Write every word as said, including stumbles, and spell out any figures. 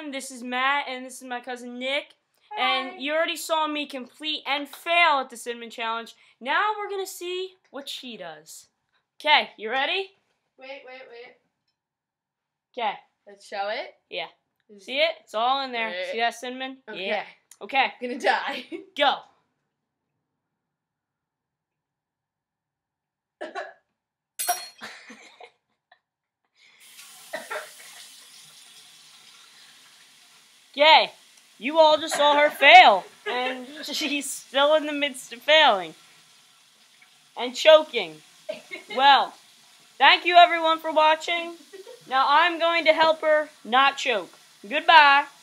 everyone. This is Matt, and this is my cousin Nick. Hi. And you already saw me complete and fail at the cinnamon challenge. Now we're going to see what she does. Okay, you ready? Wait, wait, wait. Okay. Let's show it. Yeah. See it? It's all in there. Wait. See that cinnamon? Okay. Yeah. Okay. I'm gonna die. Go. Okay. You all just saw her fail. And she's still in the midst of failing. And choking. Well, thank you everyone for watching. Now I'm going to help her not choke. Goodbye.